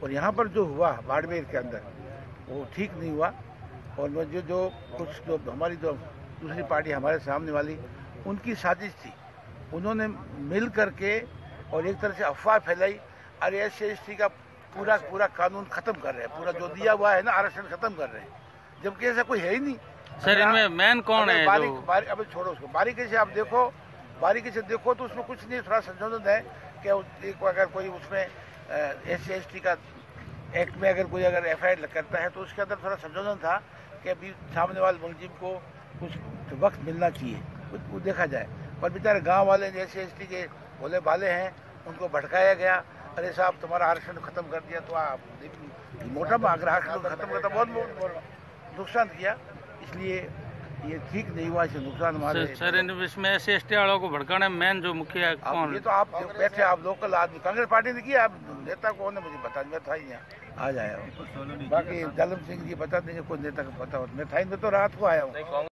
और यहाँ पर जो हुआ बाड़मेर के अंदर वो ठीक नहीं हुआ। और जो हमारी जो दूसरी पार्टी हमारे सामने वाली उनकी साजिश थी, उन्होंने मिल करके और एक तरह से अफवाह फैलाई, अरे SC/ST का पूरा कानून खत्म कर रहे हैं, पूरा जो दिया हुआ है ना आरक्षण खत्म कर रहे हैं, जबकि ऐसा कोई है ही नहीं। सर इनमें मेन कौन है? अब छोड़ो उसको, बारीकी से आप देखो, बारीकी से देखो तो उसमें कुछ नहीं, थोड़ा संशोधन है कि अगर कोई उसमें SC/ST का एक्ट में अगर कोई FIR करता है तो उसके अंदर थोड़ा संशोधन था कि अभी सामने वाले मुलजिम को कुछ वक्त मिलना चाहिए, वो देखा जाए। पर बेचारे गांव वाले SC/ST के भोले भाले हैं, उनको भटकाया गया, अरे साहब तुम्हारा आरक्षण खत्म कर दिया, तो आप मोटा अगर आरक्षण खत्म करता बहुत नुकसान किया, इसलिए ये ठीक नहीं हुआ। इसे नुकसान हमारे सर इसमें SC/ST वालों को भड़काने में मेन जो मुखिया कौन? ये तो आप बैठे, आप लोकल आदमी, कांग्रेस पार्टी ने किया, आप नेता कौन है मुझे बता, मैं था ही यहाँ आ जाया हूँ। बाकी जालम सिंह जी बता देंगे कोई नेता का पता हो, मैं था ही, मैं तो रात को आया हूँ।